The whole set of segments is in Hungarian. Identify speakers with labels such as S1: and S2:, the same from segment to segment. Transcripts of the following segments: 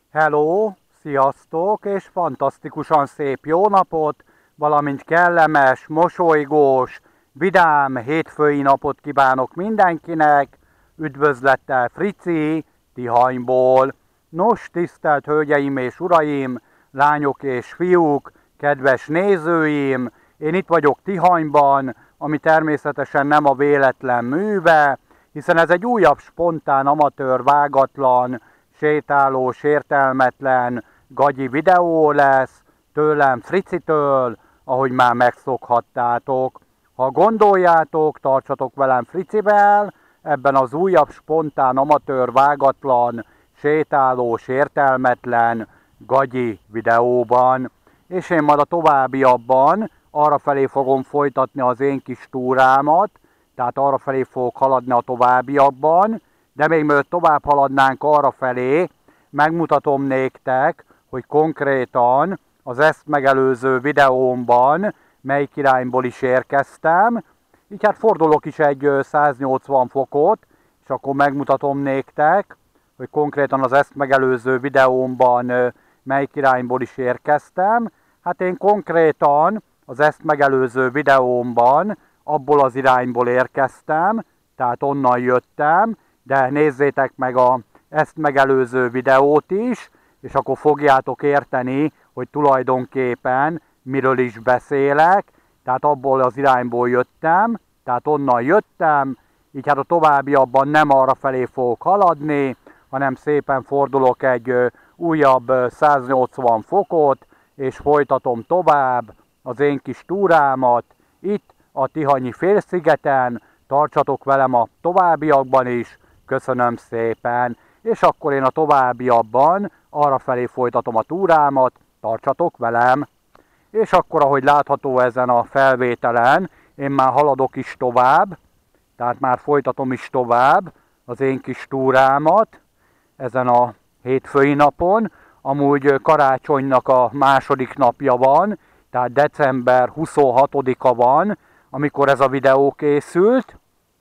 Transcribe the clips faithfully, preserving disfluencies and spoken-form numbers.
S1: Hello, sziasztok, és fantasztikusan szép jó napot, valamint kellemes, mosolygós, vidám hétfői napot kívánok mindenkinek. Üdvözlettel Frici, Tihanyból. Nos, tisztelt hölgyeim és uraim, lányok és fiúk, kedves nézőim, én itt vagyok Tihanyban, ami természetesen nem a véletlen műve, hiszen ez egy újabb spontán, amatőr, vágatlan, sétálós, értelmetlen, gagyi videó lesz, tőlem, Fricitől, ahogy már megszokhattátok. Ha gondoljátok, tartsatok velem Fricivel, ebben az újabb, spontán, amatőr, vágatlan, sétálós, értelmetlen, gagyi videóban. És én majd a továbbiakban arrafelé fogom folytatni az én kis túrámat, tehát arrafelé fogok haladni a továbbiakban, de még mielőtt tovább haladnánk arrafelé, megmutatom néktek, hogy konkrétan az ezt megelőző videómban melyik irányból is érkeztem. Így hát fordulok is egy száznyolcvan fokot, és akkor megmutatom néktek, hogy konkrétan az ezt megelőző videómban melyik irányból is érkeztem. Hát én konkrétan az ezt megelőző videómban abból az irányból érkeztem, tehát onnan jöttem, de nézzétek meg a ezt megelőző videót is, és akkor fogjátok érteni, hogy tulajdonképpen miről is beszélek. Tehát abból az irányból jöttem, tehát onnan jöttem, így hát a továbbiakban nem arra felé fogok haladni, hanem szépen fordulok egy újabb száznyolcvan fokot, és folytatom tovább az én kis túrámat itt a Tihanyi félszigeten. Tartsatok velem a továbbiakban is, köszönöm szépen, és akkor én a továbbiakban arrafelé folytatom a túrámat, tartsatok velem. És akkor, ahogy látható ezen a felvételen, én már haladok is tovább, tehát már folytatom is tovább az én kis túrámat ezen a hétfői napon. Amúgy karácsonynak a második napja van, tehát december huszonhatodika van, amikor ez a videó készült.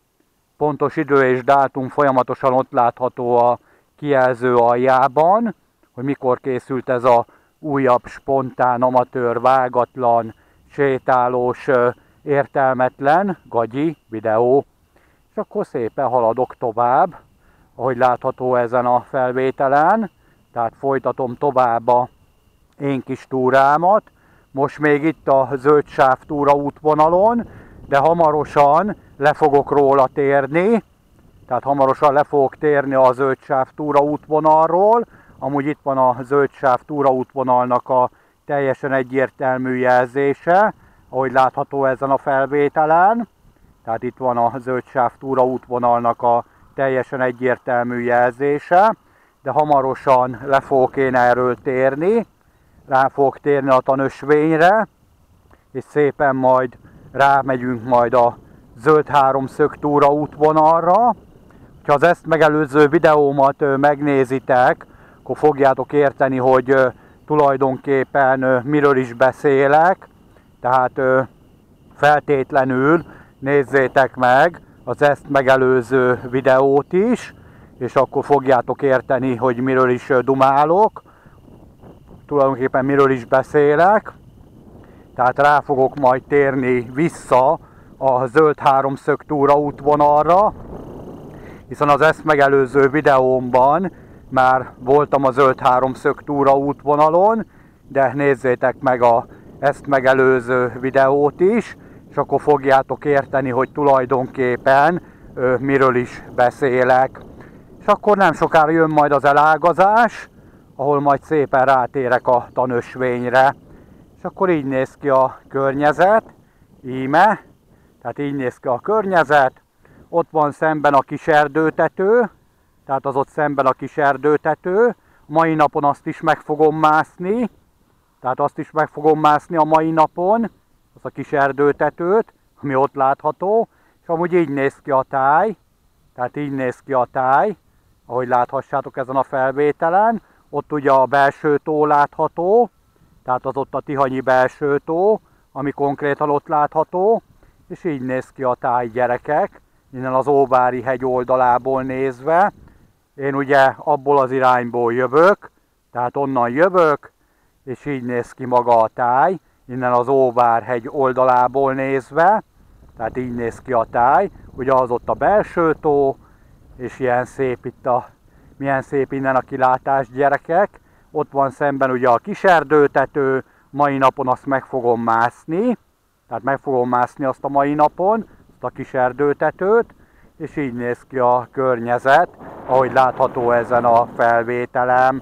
S1: Pontos idő és dátum folyamatosan ott látható a kijelző aljában, hogy mikor készült ez a újabb, spontán, amatőr, vágatlan, sétálós, értelmetlen, gagyi videó. És akkor szépen haladok tovább, ahogy látható ezen a felvételen. Tehát folytatom tovább a én kis túrámat. Most még itt a zöldsáv túra útvonalon, de hamarosan le fogok róla térni. Tehát hamarosan le fogok térni a zöldsáv túra útvonalról. Amúgy itt van a zöldsáv túra útvonalnak a teljesen egyértelmű jelzése, ahogy látható ezen a felvételen. Tehát itt van a zöldsáv túra útvonalnak a teljesen egyértelmű jelzése, de hamarosan le fogok én erről térni, rá fogok térni a tanösvényre, és szépen majd rámegyünk majd a zöld háromszög túra útvonalra. Ha az ezt megelőző videómat megnézitek, akkor fogjátok érteni, hogy tulajdonképpen miről is beszélek. Tehát feltétlenül nézzétek meg az ezt megelőző videót is, és akkor fogjátok érteni, hogy miről is dumálok, tulajdonképpen miről is beszélek. Tehát rá fogok majd térni vissza a zöld háromszög túra útvonalra, hiszen az ezt megelőző videómban már voltam a zöld háromszög túra útvonalon, de nézzétek meg a ezt megelőző videót is, és akkor fogjátok érteni, hogy tulajdonképpen ö, miről is beszélek. És akkor nem sokára jön majd az elágazás, ahol majd szépen rátérek a tanösvényre. És akkor így néz ki a környezet, íme, tehát így néz ki a környezet. Ott van szemben a kis erdőtető, tehát az ott szemben a kis erdőtető. Mai napon azt is meg fogom mászni, tehát azt is meg fogom mászni a mai napon, az a kis erdőtetőt, ami ott látható. És amúgy így néz ki a táj, tehát így néz ki a táj, ahogy láthassátok ezen a felvételen. Ott ugye a belső tó látható, tehát az ott a tihanyi belső tó, ami konkrétan ott látható, és így néz ki a táj, gyerekek, innen az Óvári hegy oldalából nézve. Én ugye abból az irányból jövök, Tehát onnan jövök, és így néz ki maga a táj, innen az Óvárhegy oldalából nézve, tehát így néz ki a táj, ugye az ott a belső tó, és ilyen szép itt a, milyen szép innen a kilátás, gyerekek. Ott van szemben ugye a kiserdőtető, mai napon azt meg fogom mászni, tehát meg fogom mászni azt a mai napon, azt a kiserdőtetőt, és így néz ki a környezet, ahogy látható ezen a felvételem.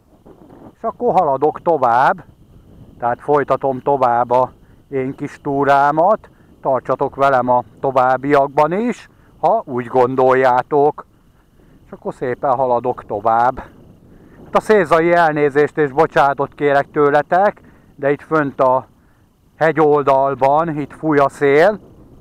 S1: És akkor haladok tovább, tehát folytatom tovább a én kis túrámat, tartsatok velem a továbbiakban is, ha úgy gondoljátok. És akkor szépen haladok tovább. A szélzai elnézést és bocsánatot kérek tőletek, de itt fönt a hegyoldalban, itt fúj a szél,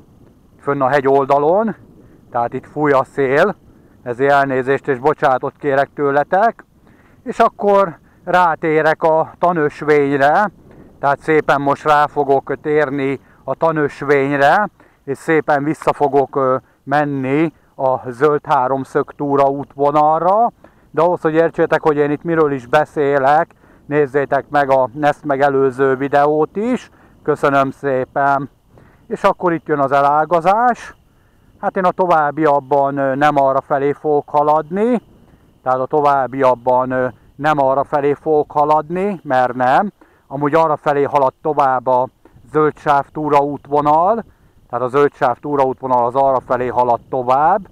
S1: fönn a hegyoldalon, tehát itt fúj a szél, ezért elnézést és bocsánatot kérek tőletek. És akkor rátérek a tanösvényre, tehát szépen most rá fogok térni a tanösvényre, és szépen vissza fogok menni a zöld háromszög túra útvonalra, de ahhoz, hogy értsétek, hogy én itt miről is beszélek, nézzétek meg a ezt megelőző videót is, köszönöm szépen. És akkor itt jön az elágazás, hát én a továbbiakban nem arra felé fogok haladni, tehát a továbbiakban nem arra felé fogok haladni, mert nem, amúgy arra felé halad tovább a zöldsáv túraútvonal, tehát a zöldsáv túraútvonal az arra felé halad tovább,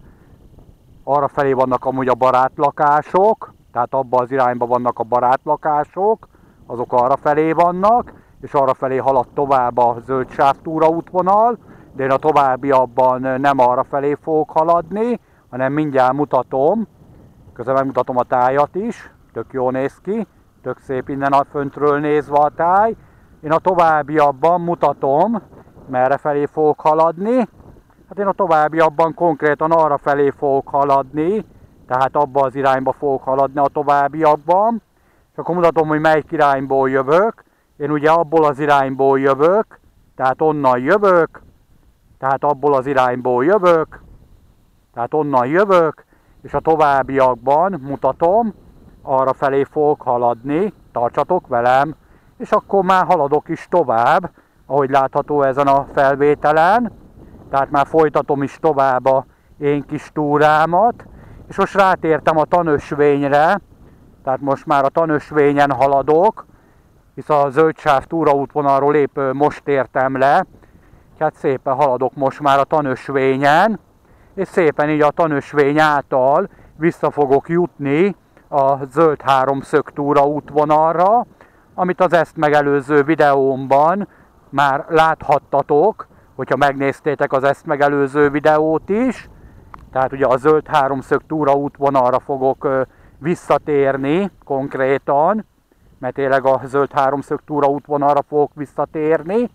S1: arra felé vannak amúgy a barátlakások, tehát abban az irányban vannak a barátlakások, azok arra felé vannak, és arra felé halad tovább a zöldsáv túraútvonal, de én a továbbiakban nem arra felé fogok haladni, hanem mindjárt mutatom, közben megmutatom a tájat is, tök jól néz ki, tök szép innen a föntről nézve a táj. Én a továbbiakban mutatom, merre felé fogok haladni. Hát én a továbbiakban konkrétan arra felé fogok haladni, tehát abba az irányba fogok haladni a továbbiakban. És akkor mutatom, hogy melyik irányból jövök. Én ugye abból az irányból jövök, tehát onnan jövök, tehát abból az irányból jövök, tehát onnan jövök, és a továbbiakban mutatom, arra felé fogok haladni, tartsatok velem, és akkor már haladok is tovább, ahogy látható ezen a felvételen, tehát már folytatom is tovább a én kis túrámat, és most rátértem a tanösvényre, tehát most már a tanösvényen haladok, hisz a zöldsáv túraútvonalról épp most értem le, hát szépen haladok most már a tanösvényen, és szépen így a tanösvény által vissza fogok jutni a zöld háromszög túraútvonalra, amit az ezt megelőző videómban már láthattatok, hogyha megnéztétek az ezt megelőző videót is. Tehát ugye a zöld háromszög túraútvonalra fogok visszatérni konkrétan, mert tényleg a zöld háromszög túraútvonalra fogok visszatérni,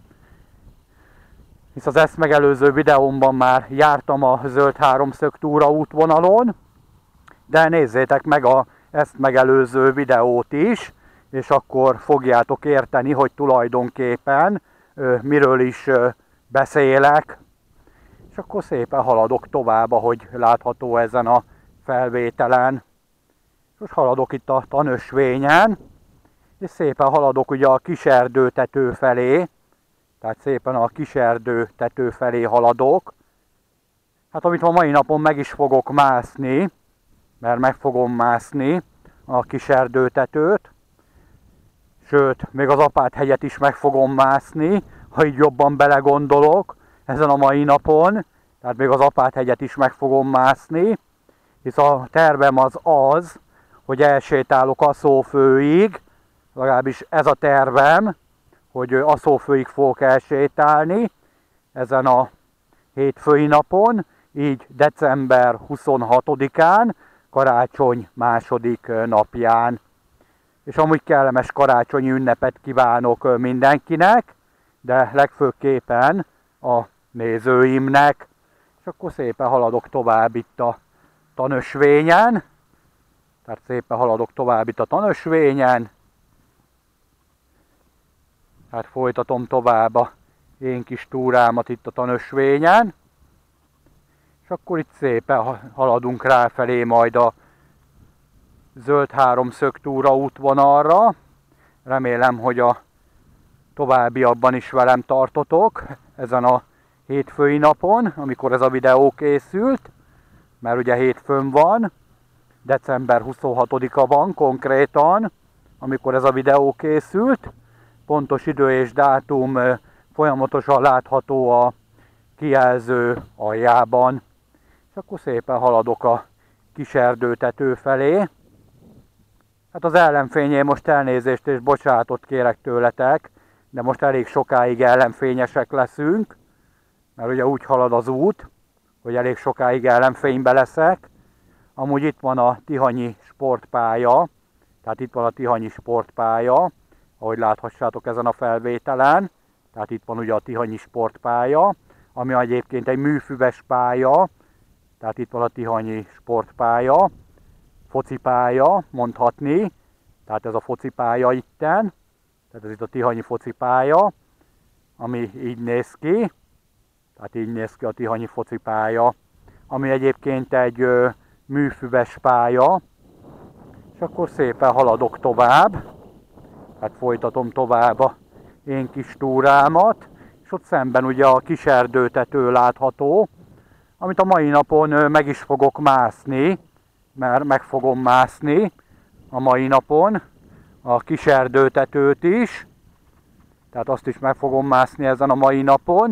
S1: hisz az ezt megelőző videómban már jártam a zöld háromszög túraútvonalon, de nézzétek meg a ezt megelőző videót is, és akkor fogjátok érteni, hogy tulajdonképpen miről is beszélek. És akkor szépen haladok tovább, ahogy látható ezen a felvételen. Most haladok itt a tanösvényen, és szépen haladok ugye a kiserdő tető felé, tehát szépen a kiserdő tető felé haladok. Hát amit a mai napon meg is fogok mászni, mert meg fogom mászni a kiserdő tetőt, sőt, még az Apáthegyet is meg fogom mászni, ha így jobban belegondolok ezen a mai napon, tehát még az Apáthegyet is meg fogom mászni, hisz a tervem az az, hogy elsétálok Aszófőig, legalábbis ez a tervem, hogy Aszófőig fogok elsétálni ezen a hétfői napon, így december huszonhatodikán, karácsony második napján. És amúgy kellemes karácsonyi ünnepet kívánok mindenkinek, de legfőképpen a nézőimnek. És akkor szépen haladok tovább itt a tanösvényen. Tehát szépen haladok tovább itt a tanösvényen. Tehát folytatom tovább a én kis túrámat itt a tanösvényen. És akkor itt szépen haladunk ráfelé majd a zöld háromszög túraútvonalra. Remélem, hogy a továbbiakban is velem tartotok ezen a hétfői napon, amikor ez a videó készült, mert ugye hétfőn van, december huszonhatodika van konkrétan, amikor ez a videó készült. Pontos idő és dátum folyamatosan látható a kijelző aljában. És akkor szépen haladok a kis erdőtető felé. Hát az ellenfényén most elnézést és bocsánatot kérek tőletek, de most elég sokáig ellenfényesek leszünk, mert ugye úgy halad az út, hogy elég sokáig ellenfénybe leszek. Amúgy itt van a Tihanyi sportpálya, tehát itt van a Tihanyi sportpálya, ahogy láthassátok ezen a felvételen. Tehát itt van ugye a Tihanyi sportpálya, ami egyébként egy műfüves pálya, tehát itt van a Tihanyi sportpálya, focipálya mondhatni, tehát ez a focipálya itten, tehát ez itt a Tihanyi focipálya, ami így néz ki, tehát így néz ki a Tihanyi focipálya, ami egyébként egy ö, műfüves pálya, és akkor szépen haladok tovább, hát folytatom tovább a én kis túrámat, és ott szemben ugye a kis erdőtető látható, amit a mai napon ö, meg is fogok mászni, mert meg fogom mászni a mai napon a kis erdőtetőt is, tehát azt is meg fogom mászni ezen a mai napon,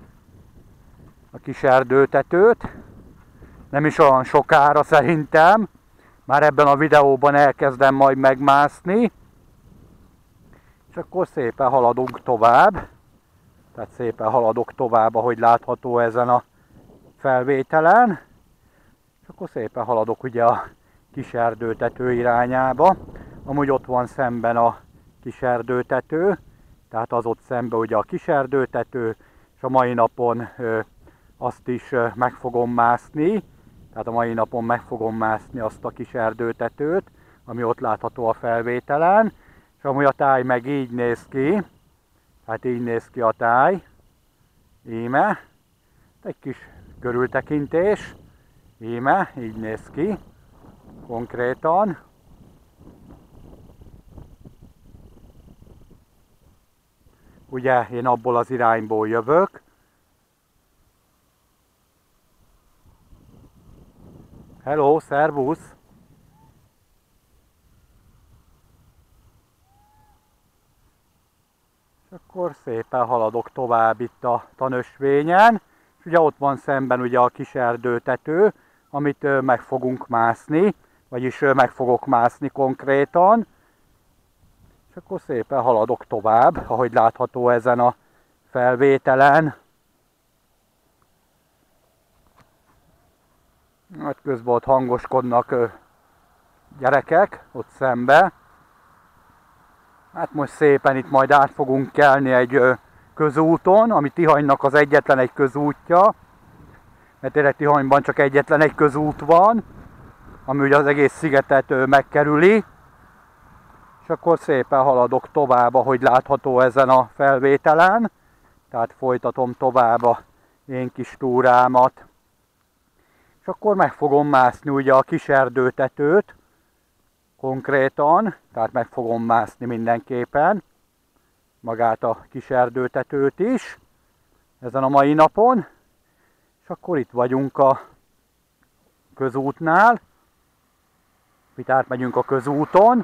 S1: a kis erdőtetőt, nem is olyan sokára szerintem, már ebben a videóban elkezdem majd megmászni, és akkor szépen haladunk tovább, tehát szépen haladok tovább, ahogy látható ezen a felvételen, és akkor szépen haladok ugye a kis erdőtető irányába. Amúgy ott van szemben a kis erdőtető, tehát az ott szemben ugye a kis erdőtető, és a mai napon ö, azt is ö, meg fogom mászni, tehát a mai napon meg fogom mászni azt a kis erdőtetőt, ami ott látható a felvételen, és amúgy a táj meg így néz ki, hát így néz ki a táj, íme, egy kis körültekintés, íme, így néz ki, konkrétan. Ugye én abból az irányból jövök. Hello, szervusz! És akkor szépen haladok tovább itt a tanösvényen. És ugye ott van szemben ugye a kis erdőtető, amit meg fogunk mászni, vagyis meg fogok mászni konkrétan. És akkor szépen haladok tovább, ahogy látható ezen a felvételen. Hát közben ott hangoskodnak gyerekek, ott szembe. Hát most szépen itt majd át fogunk kelni egy közúton, ami Tihanynak az egyetlen egy közútja. Mert tényleg Tihanyban csak egyetlen egy közút van, ami ugye az egész szigetet megkerüli. És akkor szépen haladok tovább, ahogy látható ezen a felvételen. Tehát folytatom tovább a én kis túrámat. És akkor meg fogom mászni ugye a kis erdőtetőt konkrétan, tehát meg fogom mászni mindenképpen magát a kis erdőtetőt is ezen a mai napon. És akkor itt vagyunk a közútnál, itt átmegyünk a közúton.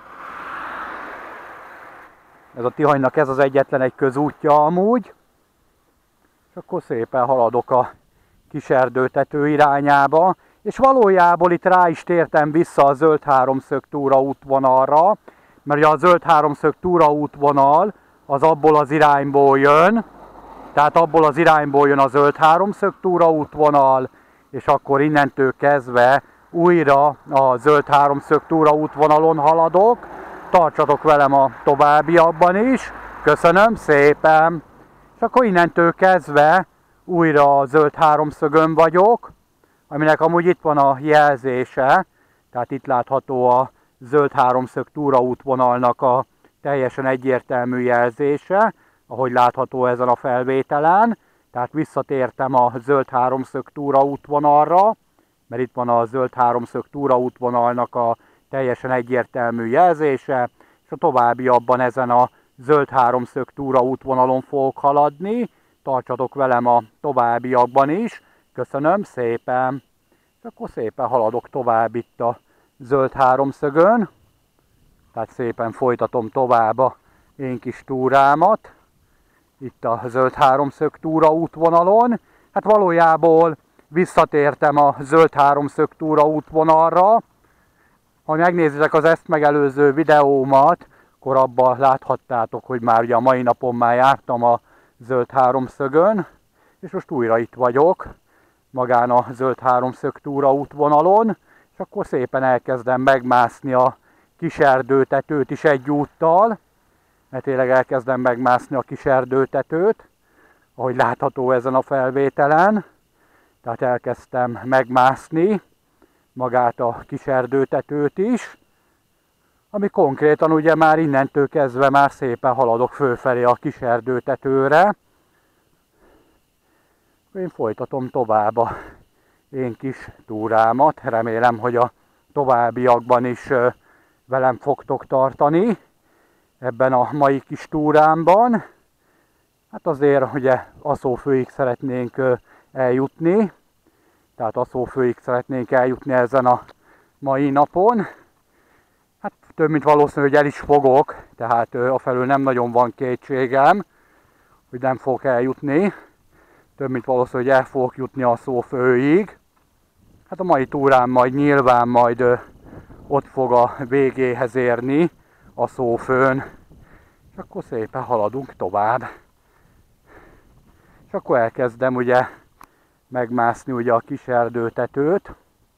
S1: Ez a Tihanynak ez az egyetlen egy közútja amúgy. És akkor szépen haladok a kis erdőtető irányába. És valójában itt rá is tértem vissza a zöld háromszög túraútvonalra, mert ugye a zöld háromszög túraútvonal az abból az irányból jön, tehát abból az irányból jön a zöld háromszög túraútvonal, és akkor innentől kezdve újra a zöld háromszög túraútvonalon haladok. Tartsatok velem a továbbiakban is, köszönöm szépen! És akkor innentől kezdve újra a zöld háromszögön vagyok, aminek amúgy itt van a jelzése, tehát itt látható a zöld háromszög túraútvonalnak a teljesen egyértelmű jelzése, ahogy látható ezen a felvételen. Tehát visszatértem a zöld háromszög túraútvonalra, mert itt van a zöld háromszög túraútvonalnak a teljesen egyértelmű jelzése, és a továbbiakban ezen a zöld háromszög túraútvonalon fogok haladni. Tartsatok velem a továbbiakban is. Köszönöm szépen! És akkor szépen haladok tovább itt a zöld háromszögön. Tehát szépen folytatom tovább a én kis túrámat. Itt a zöld háromszög túraútvonalon. Hát valójában visszatértem a zöld háromszög túraútvonalra. Ha megnézitek az ezt megelőző videómat, akkor abban láthattátok, hogy már ugye a mai napon már jártam a zöld háromszögön, és most újra itt vagyok, magán a zöld háromszög túraútvonalon, és akkor szépen elkezdem megmászni a kis erdőtetőt is egyúttal, mert tényleg elkezdem megmászni a kis erdőtetőt, ahogy látható ezen a felvételen. Tehát elkezdtem megmászni magát a kis erdőtetőt is, ami konkrétan ugye már innentől kezdve már szépen haladok fölfelé a kis erdőtetőre. Én folytatom tovább a én kis túrámat, remélem, hogy a továbbiakban is velem fogtok tartani ebben a mai kis túrámban. Hát azért ugye Aszófőig szeretnénk eljutni, tehát Aszófőig szeretnénk eljutni ezen a mai napon. Hát több mint valószínű, hogy el is fogok, tehát afelől nem nagyon van kétségem, hogy nem fogok eljutni. Több mint valószínű, hogy el fogok jutni Aszófőig. Hát a mai túrám majd nyilván majd ott fog a végéhez érni Aszófőn. És akkor szépen haladunk tovább. És akkor elkezdem ugye megmászni ugye a kis erdőtetőt.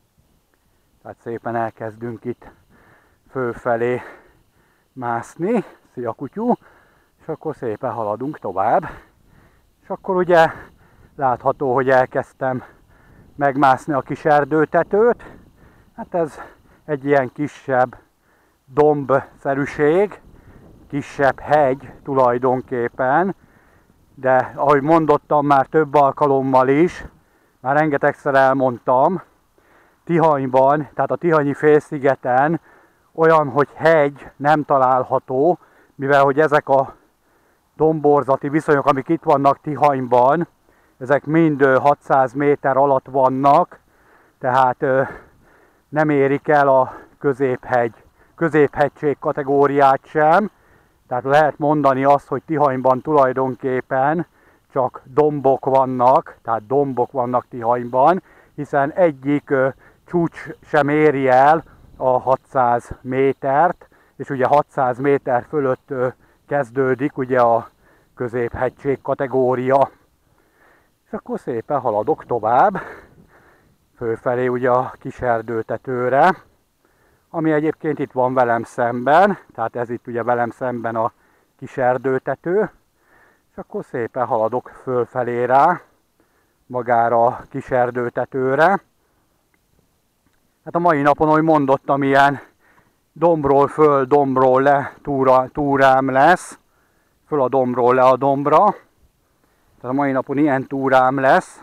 S1: Tehát szépen elkezdünk itt fölfelé mászni. Szia kutyú! És akkor szépen haladunk tovább. És akkor ugye látható, hogy elkezdtem megmászni a kis erdőtetőt. Hát ez egy ilyen kisebb dombszerűség, kisebb hegy tulajdonképpen, de ahogy mondottam már több alkalommal is, már rengetegszer elmondtam, Tihanyban, tehát a Tihanyi félszigeten olyan, hogy hegy nem található, mivel hogy ezek a domborzati viszonyok, amik itt vannak Tihanyban, ezek mind hatszáz méter alatt vannak, tehát nem érik el a középhegy, középhegység kategóriát sem. Tehát lehet mondani azt, hogy Tihanyban tulajdonképpen csak dombok vannak, tehát dombok vannak Tihanyban, hiszen egyik csúcs sem éri el a hatszáz métert, és ugye hatszáz méter fölött kezdődik ugye a középhegység kategória. És akkor szépen haladok tovább, fölfelé ugye a kis erdőtetőre, ami egyébként itt van velem szemben, tehát ez itt ugye velem szemben a kis erdőtető, és akkor szépen haladok fölfelé rá, magára a kis erdőtetőre. Hát a mai napon, ahogy mondottam, ilyen dombról föl, dombról le túra, túrám lesz, föl a dombról le a dombra. Tehát a mai napon ilyen túrám lesz.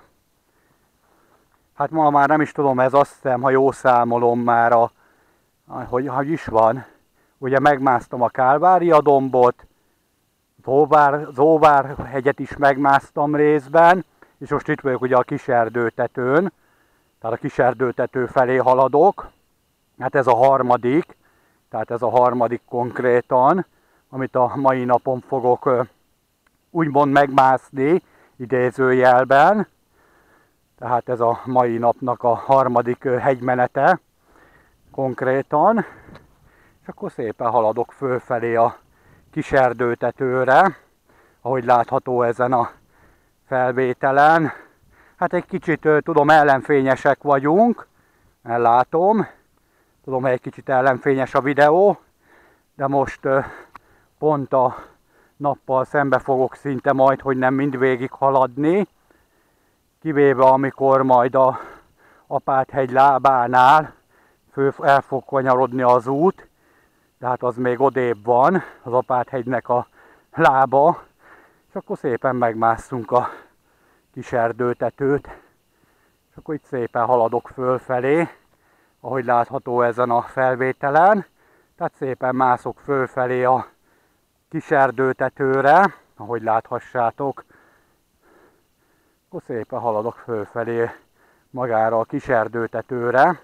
S1: Hát ma már nem is tudom, ez azt hiszem, ha jól számolom már a, hogy, hogy is van. Ugye megmásztam a Kálvária dombot, Zóvár, Zóvár hegyet is megmásztam részben, és most itt vagyok ugye a kis erdőtetőn, tehát a kis erdőtető felé haladok. Hát ez a harmadik, tehát ez a harmadik konkrétan, amit a mai napon fogok úgymond megmászni, idézőjelben. Tehát ez a mai napnak a harmadik hegymenete konkrétan. És akkor szépen haladok fölfelé a kis erdőtetőre, ahogy látható ezen a felvételen. Hát egy kicsit tudom, ellenfényesek vagyunk, ellátom. Tudom, hogy egy kicsit ellenfényes a videó, de most pont a nappal szembe fogok szinte majd, hogy nem mindvégig haladni. Kivéve amikor majd a Apáthegy lábánál fő, el fog kanyarodni az út, tehát az még odébb van, az Apáthegynek a lába, és akkor szépen megmásszunk a kis erdőtetőt, és akkor itt szépen haladok fölfelé ahogy látható ezen a felvételen. Tehát szépen mászok fölfelé a kis erdőtetőre, ahogy láthassátok. Akkor szépen haladok fölfelé magára a kis erdőtetőre.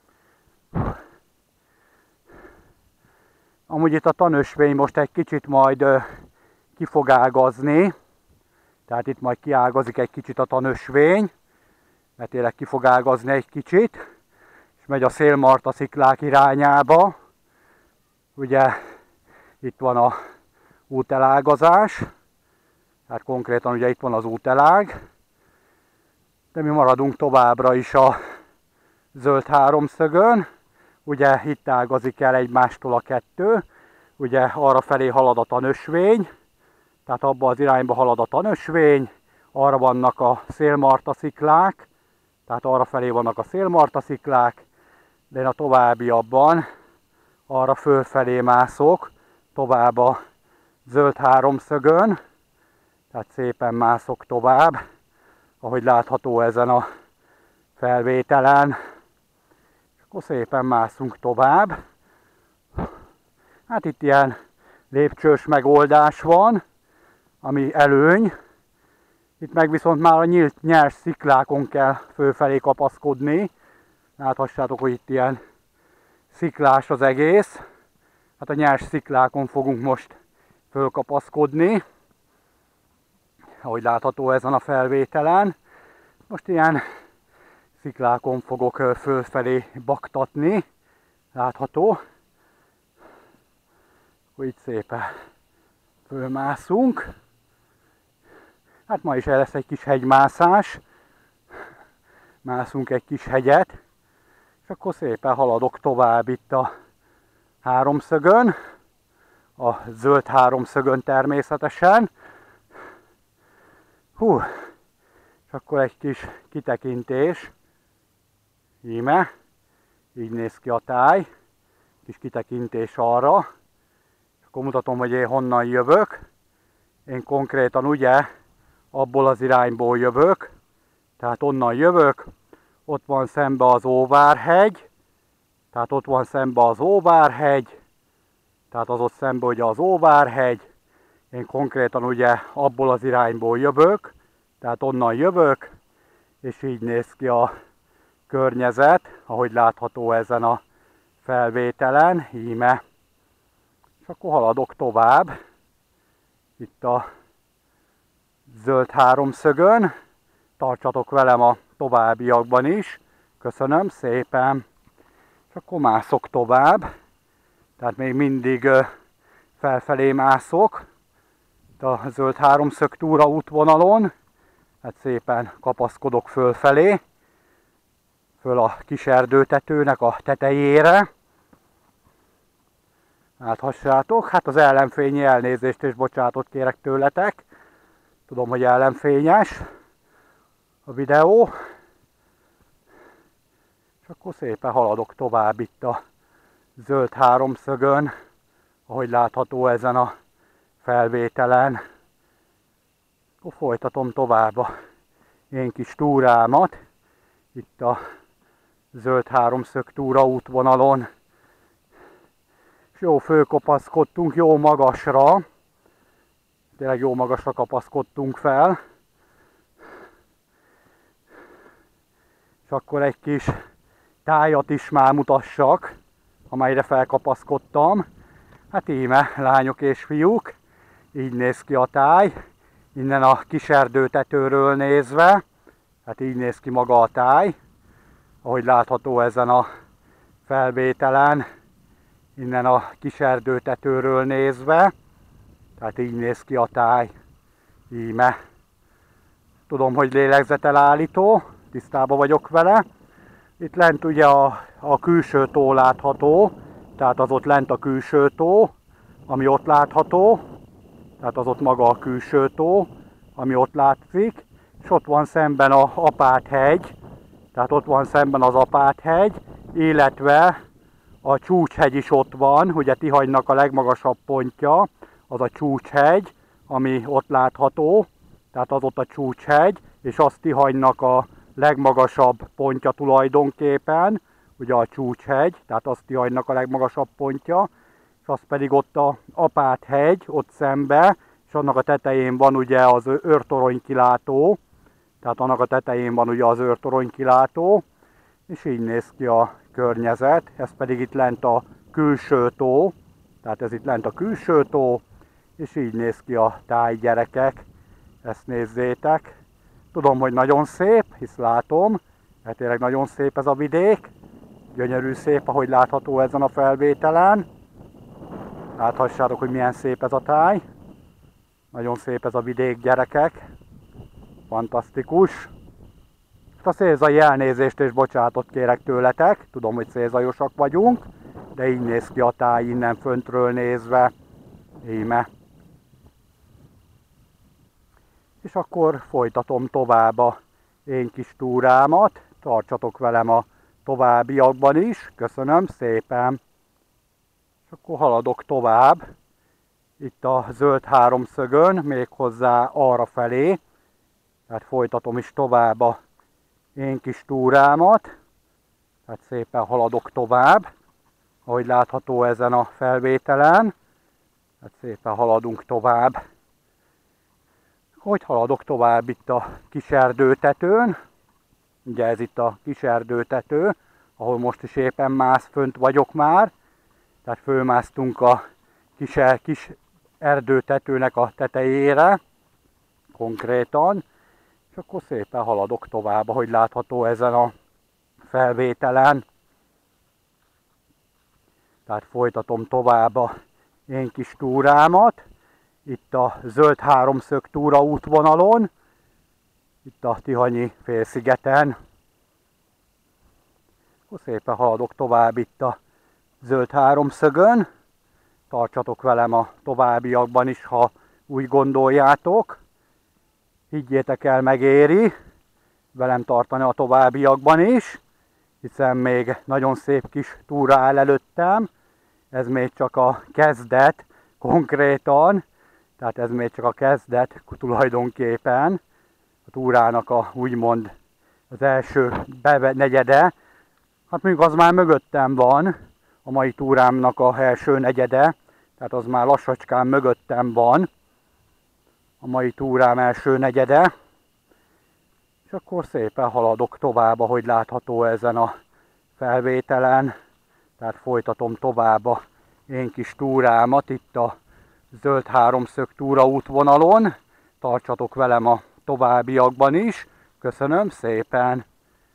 S1: Amúgy itt a tanösvény most egy kicsit majd ki fog ágazni, tehát itt majd kiágazik egy kicsit a tanösvény, mert tényleg ki fog ágazni egy kicsit, és megy a Szélmarta sziklák irányába. Ugye itt van a útelágazás, tehát konkrétan ugye itt van az útelág, de mi maradunk továbbra is a zöld háromszögön. Ugye itt ágazik el egymástól a kettő, ugye arra felé halad a tanösvény, tehát abba az irányba halad a tanösvény, arra vannak a Szélmarta sziklák, tehát arra felé vannak a Szélmarta sziklák, de én a továbbiakban arra fölfelé mászok, tovább a zöld háromszögön, tehát szépen mászok tovább, ahogy látható ezen a felvételen. Akkor szépen mászunk tovább. Hát itt ilyen lépcsős megoldás van, ami előny. Itt meg viszont már a nyílt nyers sziklákon kell fölfelé kapaszkodni. Láthassátok, hogy itt ilyen sziklás az egész. Hát a nyers sziklákon fogunk most fölkapaszkodni, ahogy látható ezen a felvételen. Most ilyen sziklákon fogok fölfelé baktatni, látható, hogy itt szépen fölmászunk. Hát ma is lesz egy kis hegymászás, mászunk egy kis hegyet, és akkor szépen haladok tovább itt a háromszögön, a zöld háromszögön természetesen. Hú, és akkor egy kis kitekintés. Íme, így néz ki a táj, kis kitekintés arra, és akkor mutatom, hogy én honnan jövök. Én konkrétan ugye abból az irányból jövök, tehát onnan jövök, ott van szembe az Óvárhegy, tehát ott van szembe az Óvárhegy, tehát az ott szembe ugye az Óvárhegy, én konkrétan ugye abból az irányból jövök, tehát onnan jövök, és így néz ki a környezet, ahogy látható ezen a felvételen, íme. És akkor haladok tovább, itt a zöld háromszögön, tartsatok velem a továbbiakban is, köszönöm szépen. És akkor mászok tovább, tehát még mindig felfelé mászok, itt a zöld háromszög túra útvonalon, hát szépen kapaszkodok fölfelé, föl a kis erdőtetőnek a tetejére. Láthassátok, hát az ellenfényi elnézést és bocsánatot kérek tőletek. Tudom, hogy ellenfényes a videó. És akkor szépen haladok tovább itt a zöld háromszögön, ahogy látható ezen a felvételen. Akkor folytatom tovább a én kis túrámat, itt a zöld háromszög túra útvonalon. És jó fölkapaszkodtunk, jó magasra, tényleg jó magasra kapaszkodtunk fel. És akkor egy kis tájat is már mutassak, amelyre felkapaszkodtam. Hát íme, lányok és fiúk, így néz ki a táj, innen a kis erdőtetőről nézve, hát így néz ki maga a táj, ahogy látható ezen a felvételen, innen a kis erdőtetőről nézve, tehát így néz ki a táj, íme. Tudom, hogy lélegzetelállító, tisztában vagyok vele. Itt lent ugye a, a külső tó látható, tehát az ott lent a külső tó, ami ott látható, tehát az ott maga a külső tó, ami ott látszik, és ott van szemben a Apáthegy, tehát ott van szemben az Apáthegy, illetve a Csúcshegy is ott van, ugye Tihanynak a legmagasabb pontja, az a Csúcshegy, ami ott látható, tehát az ott a Csúcshegy, és az Tihanynak a legmagasabb pontja tulajdonképpen, ugye a Csúcshegy, tehát az Tihanynak a legmagasabb pontja, és az pedig ott a Apáthegy, ott szembe, és annak a tetején van ugye az őrtorony kilátó, tehát annak a tetején van ugye az őrtorony kilátó, és így néz ki a környezet, ez pedig itt lent a külső tó, tehát ez itt lent a külső tó, és így néz ki a táj, gyerekek, ezt nézzétek. Tudom, hogy nagyon szép, hisz látom, mert tényleg nagyon szép ez a vidék, gyönyörű szép, ahogy látható ezen a felvételen. Láthassátok, hogy milyen szép ez a táj. Nagyon szép ez a vidék, gyerekek. Fantasztikus. A szélzai elnézést és bocsánatot kérek tőletek. Tudom, hogy szélzajosak vagyunk, de így néz ki a táj innen föntről nézve. Íme. És akkor folytatom tovább a én kis túrámat. Tartsatok velem a továbbiakban is. Köszönöm szépen. És akkor haladok tovább. Itt a zöld háromszögön, méghozzá arra felé. Tehát folytatom is tovább a én kis túrámat. Tehát szépen haladok tovább, ahogy látható ezen a felvételen. Tehát szépen haladunk tovább. Hogy haladok tovább itt a kis erdőtetőn. Ugye ez itt a kis erdőtető, ahol most is éppen mász fönt vagyok már. Tehát fölmásztunk a kis, kis erdőtetőnek a tetejére, konkrétan. És akkor szépen haladok tovább, ahogy látható ezen a felvételen. Tehát folytatom tovább a én kis túrámat. Itt a zöld háromszög túra útvonalon, itt a Tihanyi félszigeten. Akkor szépen haladok tovább itt a zöld háromszögön. Tartsatok velem a továbbiakban is, ha úgy gondoljátok. Higgyétek el, megéri velem tartani a továbbiakban is, hiszen még nagyon szép kis túra áll előttem. Ez még csak a kezdet konkrétan, tehát ez még csak a kezdet tulajdonképpen. A túrának a úgymond az első negyede. Hát mondjuk az már mögöttem van, a mai túrámnak a első negyede, tehát az már lassacskán mögöttem van. A mai túrám első negyede. És akkor szépen haladok tovább, ahogy látható ezen a felvételen. Tehát folytatom tovább a én kis túrámat itt a zöld háromszög túra útvonalon. Tartsatok velem a továbbiakban is. Köszönöm szépen!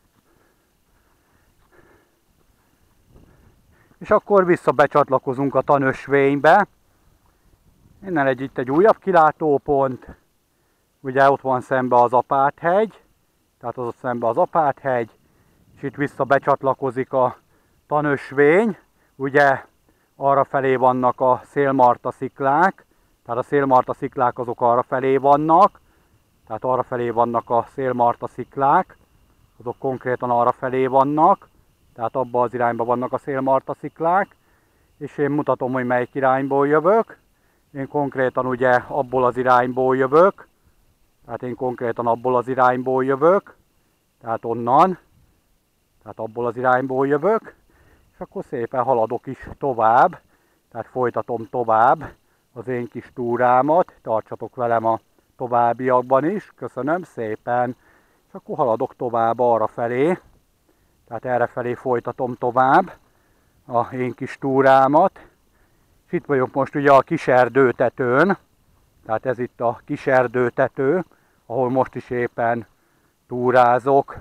S1: És akkor visszabecsatlakozunk a tanösvénybe. Innen egy, itt egy újabb kilátópont. Ugye ott van szembe az Apáthegy, tehát az ott szembe az Apáthegy, és itt vissza becsatlakozik a tanösvény. Ugye arra felé vannak a Szélmarta sziklák, tehát a Szélmarta sziklák azok arra felé vannak, tehát arra felé vannak a Szélmarta sziklák, azok konkrétan arra felé vannak, tehát abba az irányba vannak a Szélmarta sziklák, és én mutatom, hogy melyik irányból jövök. Én konkrétan ugye abból az irányból jövök, tehát én konkrétan abból az irányból jövök, tehát onnan, tehát abból az irányból jövök, és akkor szépen haladok is tovább, tehát folytatom tovább az én kis túrámat, tartsatok velem a továbbiakban is, köszönöm szépen, és akkor haladok tovább arra felé, tehát erre felé folytatom tovább a én kis túrámat. És itt vagyok most ugye a kis erdőtetőn, tehát ez itt a kis erdőtető, ahol most is éppen túrázok.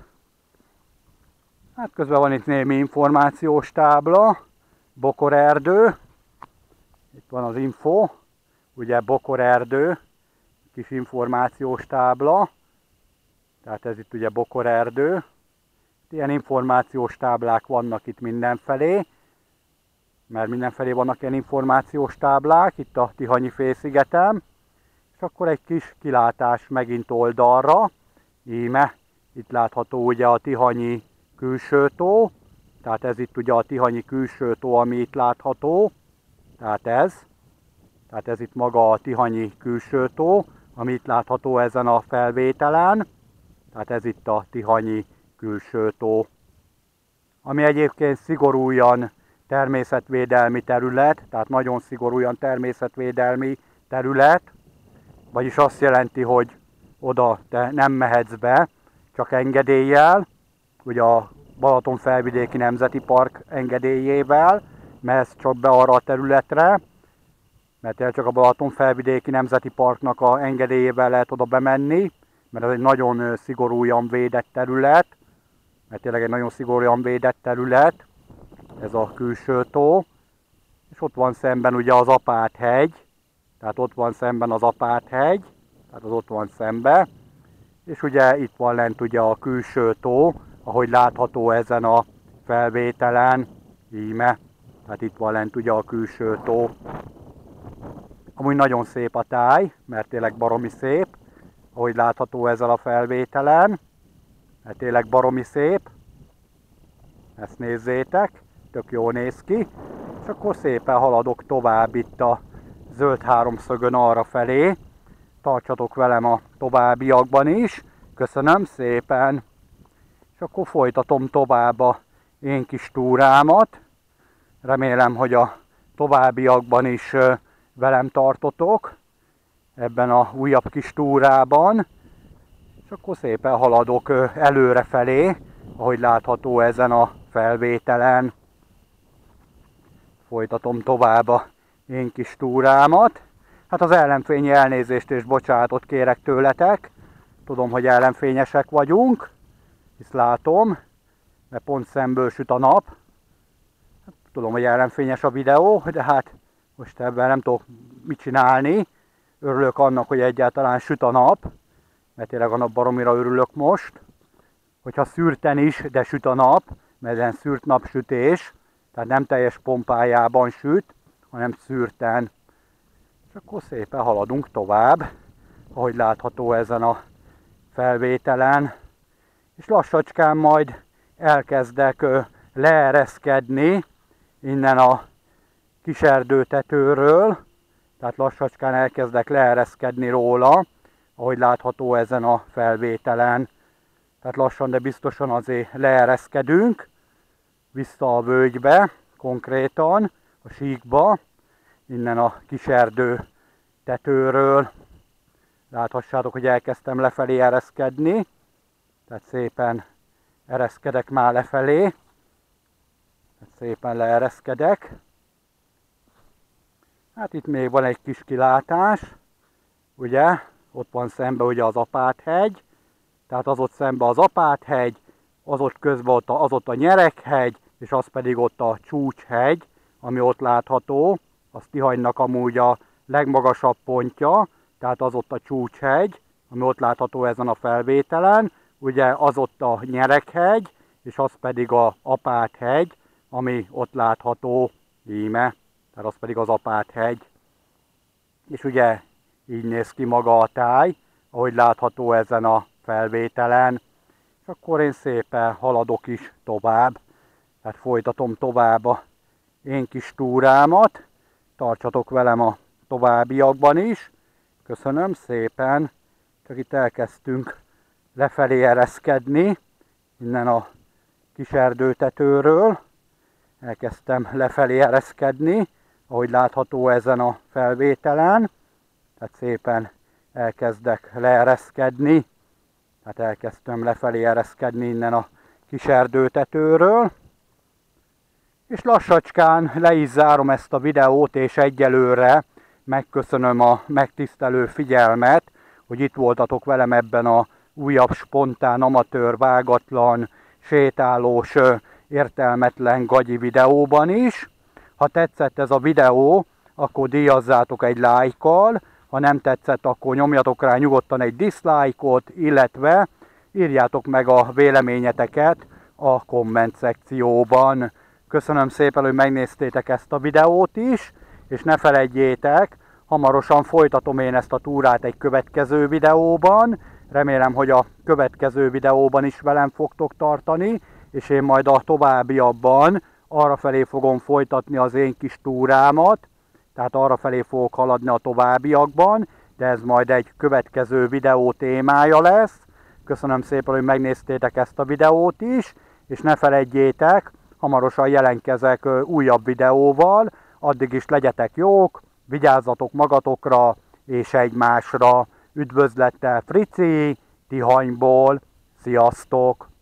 S1: Hát közben van itt némi információs tábla, Bokorerdő, itt van az info, ugye Bokorerdő, kis információs tábla, tehát ez itt ugye Bokorerdő. Ilyen információs táblák vannak itt mindenfelé, mert mindenfelé vannak ilyen információs táblák, itt a Tihanyi félszigeten, és akkor egy kis kilátás megint oldalra, íme, itt látható ugye a Tihanyi külső tó, tehát ez itt ugye a Tihanyi külső tó, ami itt látható, tehát ez, tehát ez itt maga a Tihanyi külső tó, ami itt látható ezen a felvételen, tehát ez itt a Tihanyi külső tó. ami egyébként szigorúan természetvédelmi terület, tehát nagyon szigorúan természetvédelmi terület, vagyis azt jelenti, hogy oda te nem mehetsz be, csak engedéllyel, ugye a Balatonfelvidéki Nemzeti Park engedélyével mehetsz csak be arra a területre, mert csak a Balatonfelvidéki Nemzeti Parknak a engedélyével lehet oda bemenni, mert ez egy nagyon szigorúan védett terület, mert tényleg egy nagyon szigorúan védett terület, ez a külső tó, és ott van szemben ugye az Apát-hegy, tehát ott van szemben az Apát-hegy, tehát az ott van szembe, és ugye itt van lent ugye a külső tó, ahogy látható ezen a felvételen, íme, tehát itt van lent ugye a külső tó. Amúgy nagyon szép a táj, mert tényleg baromi szép, ahogy látható ezzel a felvételen, mert tényleg baromi szép, ezt nézzétek, tök jól néz ki, és akkor szépen haladok tovább itt a zöld háromszögön arra felé, tartsatok velem a továbbiakban is, köszönöm szépen, és akkor folytatom tovább a én kis túrámat, remélem, hogy a továbbiakban is velem tartotok ebben a újabb kis túrában, és akkor szépen haladok előre felé, ahogy látható ezen a felvételen. Folytatom tovább a én kis túrámat. Hát az ellenfényi elnézést és bocsánatot kérek tőletek. Tudom, hogy ellenfényesek vagyunk, hisz látom, mert pont szemből süt a nap. Tudom, hogy ellenfényes a videó, de hát most ebben nem tudok mit csinálni. Örülök annak, hogy egyáltalán süt a nap, mert tényleg a nap baromira örülök most. Hogyha szürten is, de süt a nap, mert ez szűrt napsütés, tehát nem teljes pompájában süt, hanem szürten. És akkor szépen haladunk tovább, ahogy látható ezen a felvételen. És lassacskán majd elkezdek leereszkedni innen a kis erdőtetőről, tehát lassacskán elkezdek leereszkedni róla, ahogy látható ezen a felvételen. Tehát lassan, de biztosan azért leereszkedünk vissza a völgybe, konkrétan a síkba, innen a kis erdő tetőről. Láthassátok, hogy elkezdtem lefelé ereszkedni, tehát szépen ereszkedek már lefelé, tehát szépen leereszkedek. Hát itt még van egy kis kilátás, ugye, ott van szembe ugye az Apát-hegy, tehát az ott szembe az Apát-hegy, az ott közben ott a, az ott a Nyerekhegy, és az pedig ott a Csúcshegy, ami ott látható, az Tihagynak amúgy a legmagasabb pontja, tehát az ott a Csúcshegy, ami ott látható ezen a felvételen, ugye az ott a Nyerekhegy, és az pedig a Apát-hegy, ami ott látható, íme, tehát az pedig az Apát-hegy. És ugye így néz ki maga a táj, ahogy látható ezen a felvételen. És akkor én szépen haladok is tovább, tehát folytatom tovább a én kis túrámat. Tartsatok velem a továbbiakban is. Köszönöm szépen. Csak itt elkezdtünk lefelé ereszkedni, innen a kis erdőtetőről. Elkezdtem lefelé ereszkedni, ahogy látható ezen a felvételen. Tehát szépen elkezdek leereszkedni. Tehát elkezdtem lefelé ereszkedni innen a kis erdőtetőről. És lassacskán le is zárom ezt a videót, és egyelőre megköszönöm a megtisztelő figyelmet, hogy itt voltatok velem ebben a újabb, spontán, amatőr, vágatlan, sétálós, értelmetlen gagyi videóban is. Ha tetszett ez a videó, akkor díjazzátok egy lájkkal, ha nem tetszett, akkor nyomjatok rá nyugodtan egy dislike-ot, illetve írjátok meg a véleményeteket a komment szekcióban. Köszönöm szépen, hogy megnéztétek ezt a videót is, és ne feledjétek, hamarosan folytatom én ezt a túrát egy következő videóban. Remélem, hogy a következő videóban is velem fogtok tartani, és én majd a továbbiakban arrafelé fogom folytatni az én kis túrámat, tehát arrafelé fogok haladni a továbbiakban, de ez majd egy következő videó témája lesz. Köszönöm szépen, hogy megnéztétek ezt a videót is, és ne feledjétek, hamarosan jelentkezek újabb videóval, addig is legyetek jók, vigyázzatok magatokra és egymásra. Üdvözlettel Frici, Tihanyból, sziasztok!